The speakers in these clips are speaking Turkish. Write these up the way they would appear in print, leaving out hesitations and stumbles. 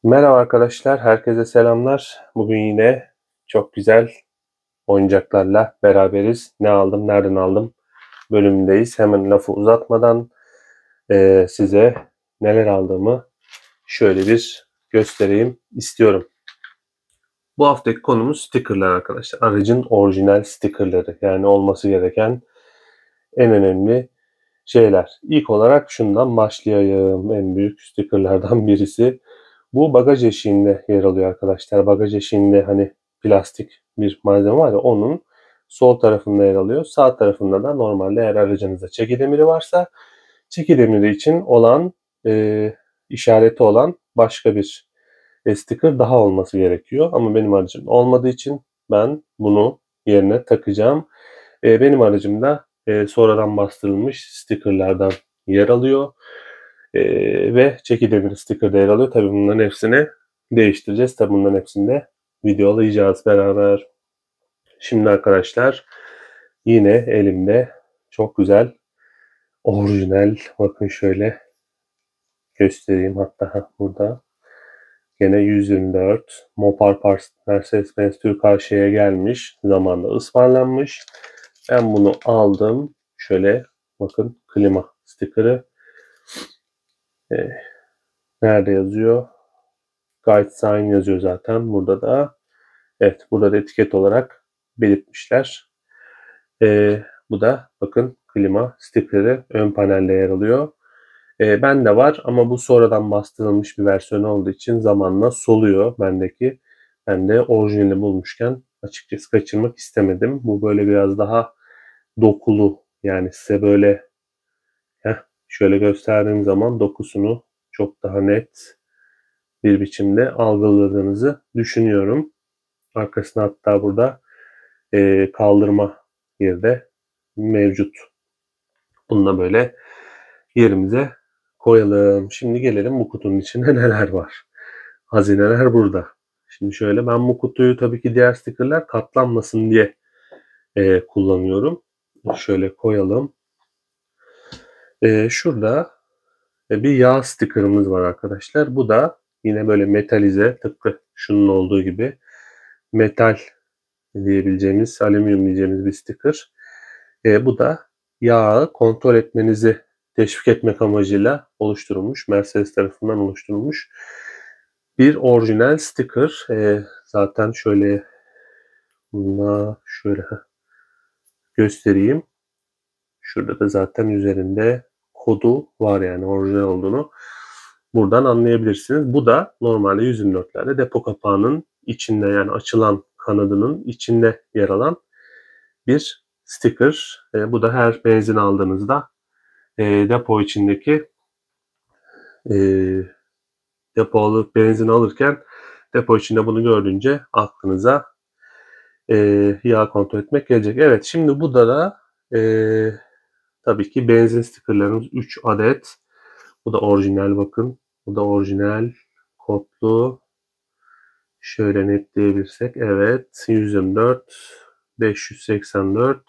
Merhaba arkadaşlar, herkese selamlar. Bugün yine çok güzel oyuncaklarla beraberiz. Ne aldım, nereden aldım bölümündeyiz. Hemen lafı uzatmadan size neler aldığımı şöyle bir göstereyim istiyorum. Bu haftaki konumuz stickerlar arkadaşlar. Aracın orijinal stickerları, yani olması gereken en önemli şeyler. İlk olarak şundan başlayayım. En büyük stickerlardan birisi. Bu bagaj eşiğinde yer alıyor arkadaşlar. Bagaj eşiğinde hani plastik bir malzeme var ya, onun sol tarafında yer alıyor. Sağ tarafında da normalde eğer aracınızda çeki demiri varsa çeki demiri için olan işareti olan başka bir sticker daha olması gerekiyor. Ama benim aracım olmadığı için ben bunu yerine takacağım. Benim aracımda sonradan bastırılmış stickerlardan yer alıyor. Ve çeki demir sticker de yer alıyor. Tabii bunların hepsini değiştireceğiz. Tabii bunların hepsini de videolayacağız beraber. Şimdi arkadaşlar yine elimde çok güzel orijinal, bakın şöyle göstereyim, hatta burada gene 124 Mopar Parts Mercedes-Benz Türk AŞ'ye gelmiş. Zamanında ısmarlanmış. Ben bunu aldım. Şöyle bakın, klima sticker'ı. Nerede yazıyor? Guide sign yazıyor zaten burada da. Evet, burada da etiket olarak belirtmişler. Bu da bakın klima sticker'ı ön panelde yer alıyor. Bende var ama bu sonradan bastırılmış bir versiyon olduğu için zamanla soluyor bendeki. Ben de orijinali bulmuşken açıkçası kaçırmak istemedim. Bu böyle biraz daha dokulu, yani size böyle şöyle gösterdiğim zaman dokusunu çok daha net bir biçimde algıladığınızı düşünüyorum. Arkasına hatta burada kaldırma yeri de mevcut. Bunu da böyle yerimize koyalım. Şimdi gelelim bu kutunun içinde neler var. Hazineler burada. Şimdi şöyle, ben bu kutuyu tabii ki diğer stickerler katlanmasın diye kullanıyorum. Şöyle koyalım. Şurada bir yağ stickerımız var arkadaşlar. Bu da yine böyle metalize, tıpkı şunun olduğu gibi metal diyebileceğimiz, alüminyum diyeceğimiz bir sticker. Bu da yağı kontrol etmenizi teşvik etmek amacıyla oluşturulmuş, Mercedes tarafından oluşturulmuş bir orijinal sticker. Zaten şöyle şöyle göstereyim. Şurada da zaten üzerinde kodu var, yani orijinal olduğunu buradan anlayabilirsiniz. Bu da normalde 124'lerde depo kapağının içinde, yani açılan kanadının içinde yer alan bir sticker. Bu da her benzin aldığınızda depo içindeki e, depo benzin alırken depo içinde bunu gördüğünce aklınıza yağ kontrol etmek gelecek. Evet, şimdi bu da tabii ki benzin stickerlarımız 3 adet. Bu da orijinal, bakın. Bu da orijinal kodlu. Şöyle netleyebilirsek, evet, 124 584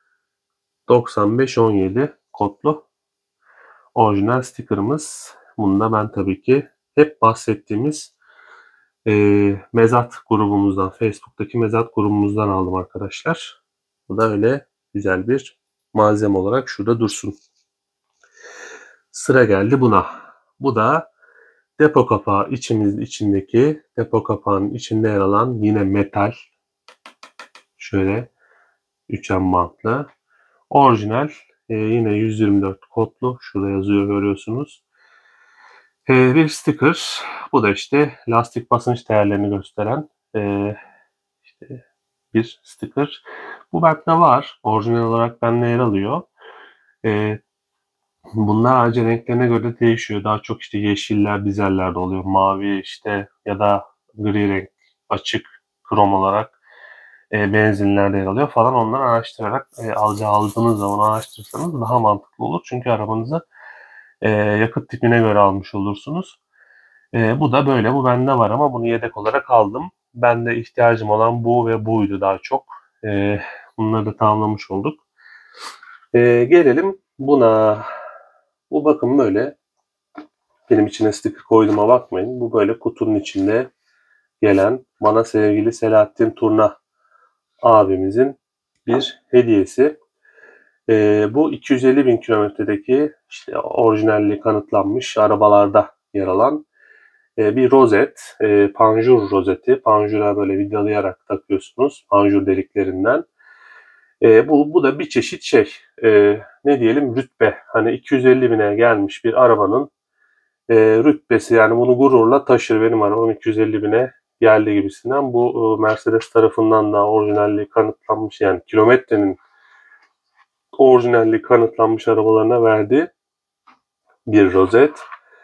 95 17 kodlu orijinal sticker'ımız. Bunu da ben tabii ki hep bahsettiğimiz mezat grubumuzdan, Facebook'taki mezat grubumuzdan aldım arkadaşlar. Bu da öyle güzel bir malzeme olarak şurada dursun. Sıra geldi buna. Bu da depo kapağı içindeki depo kapağının içinde yer alan yine metal, şöyle üçgen bantlı orijinal, yine 124 kodlu, şurada yazıyor, görüyorsunuz. Bir sticker. Bu da işte lastik basınç değerlerini gösteren işte bir sticker. Bu bende var. Orijinal olarak bende yer alıyor. E, Bunlar ayrıca renklerine göre değişiyor. Daha çok işte yeşiller dizellerde oluyor. Mavi işte ya da gri renk, açık krom olarak benzinlerde yer alıyor falan. Onları araştırarak aldığınız zaman araştırırsanız daha mantıklı olur. Çünkü arabanızı yakıt tipine göre almış olursunuz. Bu da böyle. Bu bende var ama bunu yedek olarak aldım. Bende ihtiyacım olan bu ve buydu daha çok. Bunları da tamamlamış olduk. Gelelim buna. Bu bakın böyle benim içine sticker koyduğuma bakmayın. Bu böyle kutunun içinde gelen bana sevgili Selahattin Turna abimizin bir hediyesi. Bu 250 bin kilometredeki işte orijinalliği kanıtlanmış arabalarda yer alan bir rozet, panjur rozeti. Panjura böyle vidalayarak takıyorsunuz panjur deliklerinden. Bu da bir çeşit şey, ne diyelim, rütbe. Hani 250 bine gelmiş bir arabanın rütbesi, yani bunu gururla taşır, benim arabam 250 bine geldi gibisinden. Bu Mercedes tarafından da orijinalliği kanıtlanmış, yani kilometrenin orijinalliği kanıtlanmış arabalarına verdiği bir rozet.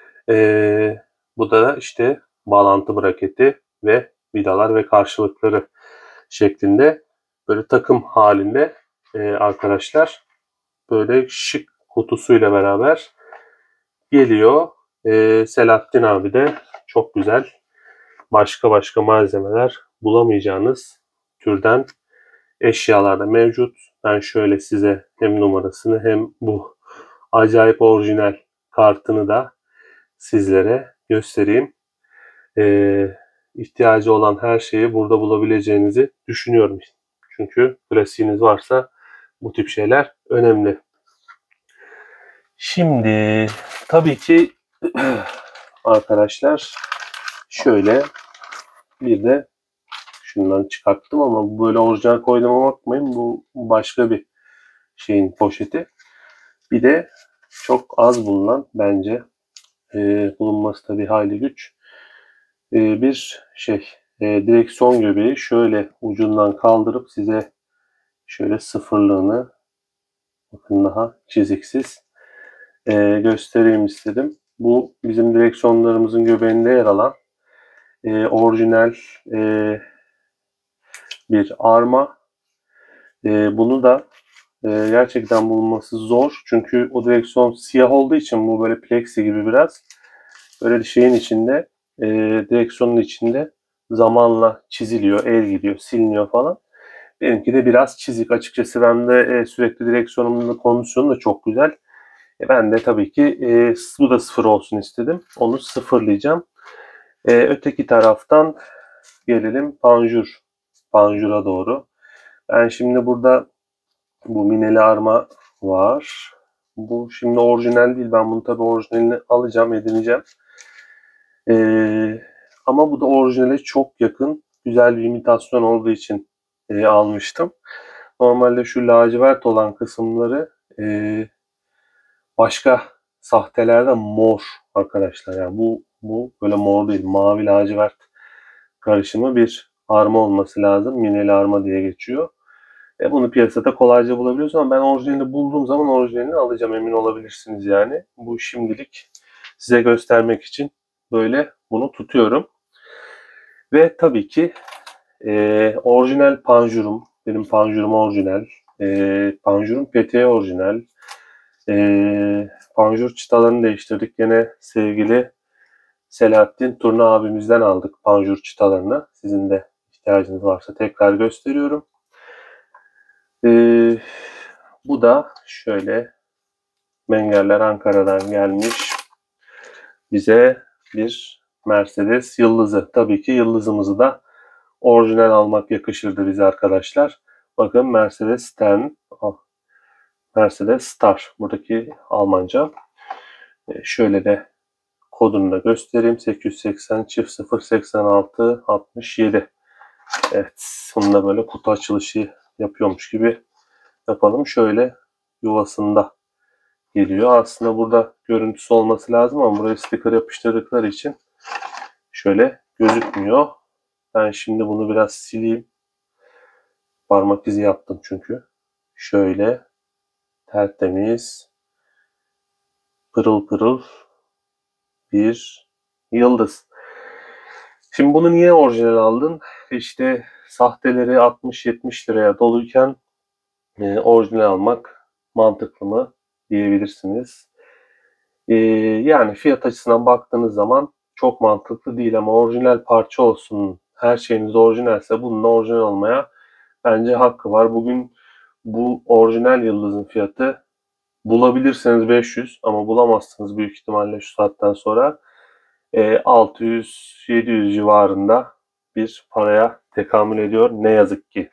Bu da işte bağlantı braketi ve vidalar ve karşılıkları şeklinde böyle takım halinde arkadaşlar, böyle şık kutusuyla beraber geliyor. Selahattin abi de çok güzel başka malzemeler bulamayacağınız türden eşyalarda mevcut. Ben şöyle size hem numarasını hem bu acayip orijinal kartını da sizlere göstereyim. İhtiyacı olan her şeyi burada bulabileceğinizi düşünüyorum. Çünkü klasiğiniz varsa bu tip şeyler önemli. Şimdi tabii ki arkadaşlar şöyle bir de şundan çıkarttım ama bu böyle orijinal koyduğuma bakmayın. Bu başka bir şeyin poşeti. Bir de çok az bulunan, bence bulunması tabii hayli güç, bir şey, direksiyon göbeği şöyle ucundan kaldırıp size şöyle sıfırlığını, bakın daha çiziksiz, göstereyim istedim. Bu bizim direksiyonlarımızın göbeğinde yer alan orijinal bir arma. Bunu da gerçekten bulunması zor. Çünkü o direksiyon siyah olduğu için bu böyle plexi gibi biraz. Böyle bir şeyin içinde, direksiyonun içinde zamanla çiziliyor, el gidiyor, siliniyor falan. Benimki de biraz çizik. Açıkçası ben de sürekli direksiyonumun kondisyonu da çok güzel. Ben de tabii ki bu da sıfır olsun istedim. Onu sıfırlayacağım. Öteki taraftan gelelim panjura doğru. Ben şimdi burada bu mineli arma var. Bu şimdi orijinal değil. Ben bunu tabii orijinalini alacağım, edineceğim. Ama bu da orijinale çok yakın. Güzel bir imitasyon olduğu için almıştım. Normalde şu lacivert olan kısımları başka sahtelerde mor arkadaşlar. Yani bu böyle mor değil. Mavi lacivert karışımı bir arma olması lazım. Mineli arma diye geçiyor. Bunu piyasada kolayca bulabiliyorsunuz ama ben orijinalini bulduğum zaman orijinalini alacağım, emin olabilirsiniz yani. Bu şimdilik size göstermek için böyle bunu tutuyorum. Ve tabii ki orijinal panjurum. Benim panjurum orijinal. Panjurum peteği orijinal. Panjur çıtalarını değiştirdik. Yine sevgili Selahattin Turna abimizden aldık panjur çıtalarını. Sizin de ihtiyacınız varsa tekrar gösteriyorum. Bu da şöyle Mengerler Ankara'dan gelmiş bize bir Mercedes yıldızı. Tabii ki yıldızımızı da orijinal almak yakışırdı bize arkadaşlar. Bakın Mercedes Stern, Mercedes Star. Buradaki Almanca. Şöyle de kodunu da göstereyim. 880 çift 086 67. Evet, bununla böyle kutu açılışı yapıyormuş gibi yapalım. Şöyle yuvasında geliyor. Aslında burada görüntüsü olması lazım ama buraya sticker yapıştırdıkları için şöyle gözükmüyor. Ben şimdi bunu biraz sileyim. Parmak izi yaptım çünkü. Şöyle tertemiz, pırıl pırıl bir yıldız. Şimdi bunu niye orijinal aldın? İşte sahteleri 60-70 liraya doluyken orijinal almak mantıklı mı diyebilirsiniz. Yani fiyat açısından baktığınız zaman çok mantıklı değil ama orijinal parça olsun, her şeyiniz orijinalse bunun orijinal olmaya bence hakkı var. Bugün bu orijinal yıldızın fiyatı Bulabilirseniz 500 ama bulamazsınız büyük ihtimalle şu saatten sonra. 600-700 civarında bir paraya tekamül ediyor ne yazık ki.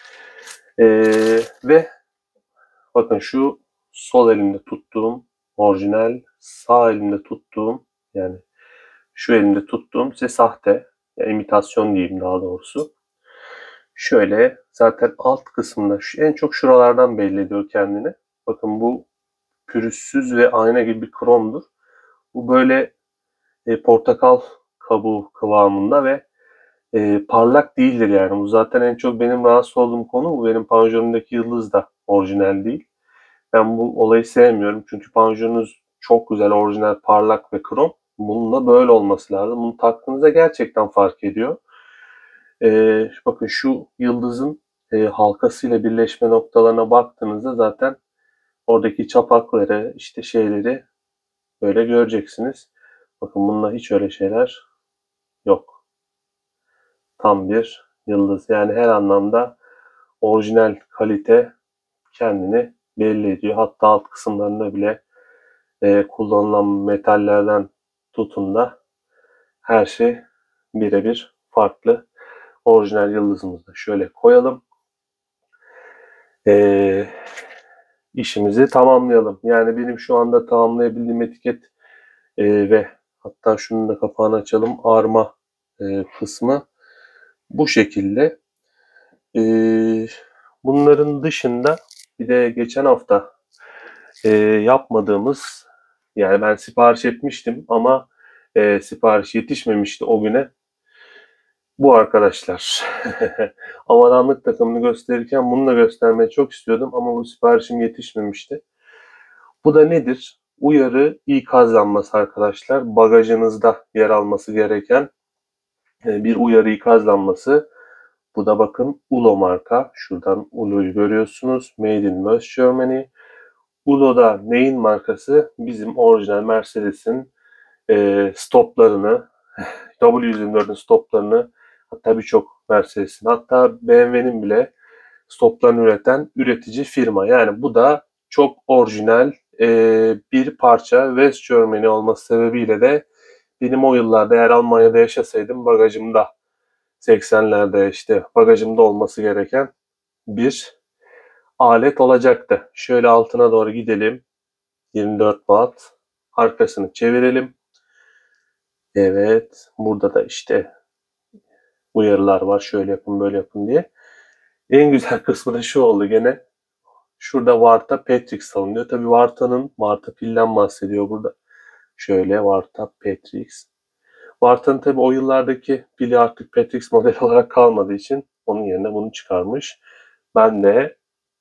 Ve bakın şu sol elimde tuttuğum orijinal, sağ elimde tuttuğum, yani şu elimde tuttuğum ise sahte. Yani imitasyon diyeyim daha doğrusu. Şöyle zaten alt kısmında en çok şuralardan belli ediyor kendini. Bakın bu pürüzsüz ve ayna gibi bir kromdur. Bu böyle portakal kabuğu kıvamında ve parlak değildir yani. Bu zaten en çok benim rahatsız olduğum konu. Bu benim panjurumdaki yıldız da orijinal değil. Ben bu olayı sevmiyorum. Çünkü panjurunuz çok güzel, orijinal, parlak ve krom. Bunun da böyle olması lazım. Bunu taktığınızda gerçekten fark ediyor. Bakın şu yıldızın halkasıyla birleşme noktalarına baktığınızda zaten oradaki çapakları, işte şeyleri böyle göreceksiniz. Bakın bunda hiç öyle şeyler yok. Tam bir yıldız. Yani her anlamda orijinal kalite kendini belli ediyor. Hatta alt kısımlarında bile kullanılan metallerden tutun da her şey birebir farklı. Orijinal yıldızımızı da şöyle koyalım. İşimizi tamamlayalım. Yani benim şu anda tamamlayabildiğim etiket ve hatta şunun da kapağını açalım. Arma kısmı bu şekilde. Bunların dışında bir de geçen hafta yapmadığımız, yani ben sipariş etmiştim ama sipariş yetişmemişti o güne. Bu arkadaşlar. Avadanlık takımını gösterirken bunu da göstermeyi çok istiyordum ama bu siparişim yetişmemişti. Bu da nedir? Uyarı ikaz lambası arkadaşlar. Bagajınızda yer alması gereken bir uyarı ikaz lambası. Bu da bakın Ulo marka. Şuradan Ulo'yu görüyorsunuz. Made in West Germany. Ulo'da neyin markası? Bizim orijinal Mercedes'in stoplarını, W124'ün stoplarını, hatta birçok Mercedes'in, hatta BMW'nin bile stoplarını üreten üretici firma. Yani bu da çok orijinal bir parça. West Germany olması sebebiyle de benim o yıllarda eğer Almanya'da yaşasaydım bagajımda 80'lerde işte bagajımda olması gereken bir alet olacaktı. Şöyle altına doğru gidelim. 24 watt. Arkasını çevirelim. Evet. Burada da işte uyarılar var. Şöyle yapın, böyle yapın diye. En güzel kısmı da şu oldu gene. Şurada Varta Petrix alınıyor. Tabii Varta pilden bahsediyor burada. Şöyle Varta Petrix. Varta'nın tabii o yıllardaki pili artık Petrix model olarak kalmadığı için onun yerine bunu çıkarmış. Ben de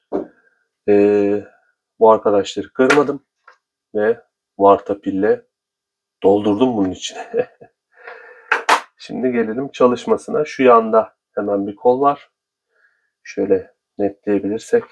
bu arkadaşları kırmadım ve Varta pille doldurdum bunun içine. Şimdi gelelim çalışmasına. Şu yanda hemen bir kol var. Şöyle netleyebilirsek.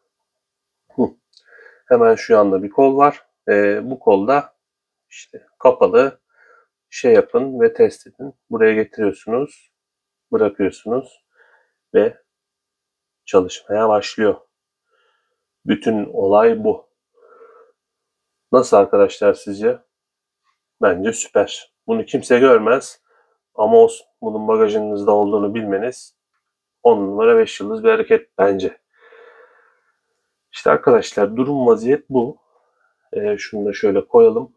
Hemen şu yanda bir kol var. Bu kolda işte kapalı, şey yapın ve test edin. Buraya getiriyorsunuz, bırakıyorsunuz ve çalışmaya başlıyor. Bütün olay bu. Nasıl arkadaşlar sizce? Bence süper. Bunu kimse görmez ama olsun. Bunun bagajınızda olduğunu bilmeniz 10 numara 5 yıldız bir hareket bence. İşte arkadaşlar durum vaziyet bu. Şunu da şöyle koyalım.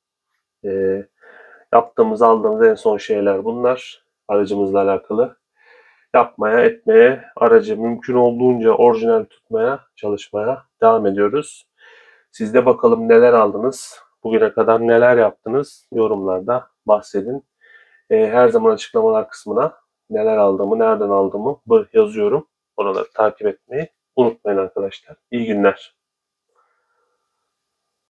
Aldığımız en son şeyler bunlar. Aracımızla alakalı. Yapmaya, etmeye, aracı mümkün olduğunca orijinal tutmaya, çalışmaya devam ediyoruz. Siz de bakalım neler aldınız, bugüne kadar neler yaptınız, yorumlarda bahsedin. Her zaman açıklamalar kısmına neler aldığımı, nereden aldığımı yazıyorum. Oraları takip etmeyi unutmayın arkadaşlar. İyi günler.